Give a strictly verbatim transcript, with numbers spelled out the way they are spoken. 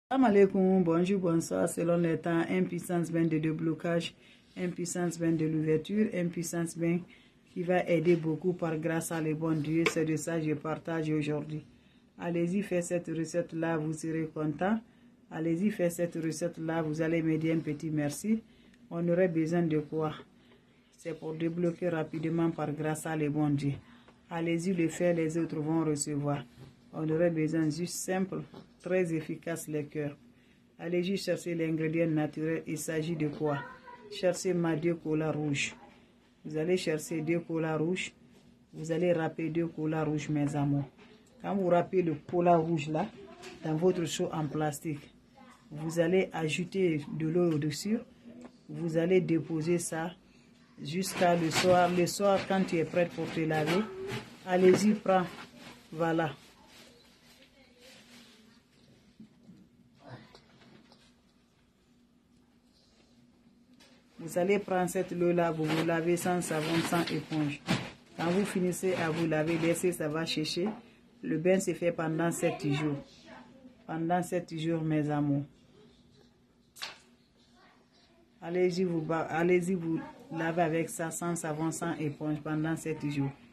Salam alaikum, bonjour, bonsoir, selon le temps, impuissance bain de déblocage, impuissance bain de l'ouverture, impuissance bain qui va aider beaucoup par grâce à le bon Dieu. C'est de ça que je partage aujourd'hui. Allez-y, faites cette recette-là, vous serez content. Allez-y, faites cette recette-là, vous allez me dire un petit merci. On aurait besoin de quoi? C'est pour débloquer rapidement par grâce à le bon Dieu. Allez-y le faire, les autres vont recevoir. On aurait besoin juste simple, très efficace les cœurs. Allez-y chercher l'ingrédient naturel. Il s'agit de quoi? Cherchez ma deux colas rouges. Vous allez chercher deux colas rouges. Vous allez râper deux colas rouges, mes amours. Quand vous râpez le cola rouge là, dans votre seau en plastique, vous allez ajouter de l'eau au-dessus. Vous allez déposer ça jusqu'à le soir. Le soir, quand tu es prête pour te laver, allez-y, prends. Voilà. Vous allez prendre cette eau-là, vous vous lavez sans savon, sans éponge. Quand vous finissez à vous laver, laissez ça va sécher. Le bain se fait pendant sept jours. Pendant sept jours, mes amours. Allez-y vous, allez-y vous laver avec ça, sans savon, sans éponge, pendant sept jours.